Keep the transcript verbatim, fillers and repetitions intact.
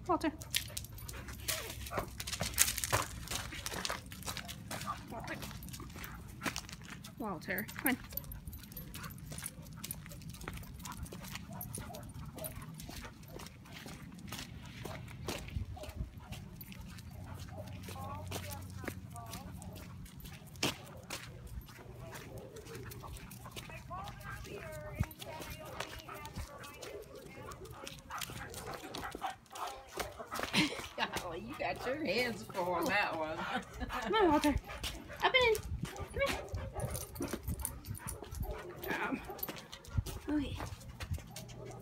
Walter. Walter. Walter, come on. Golly, you got your hands full on that one. Come on, Walter. Up and in. Come here. Um, okay.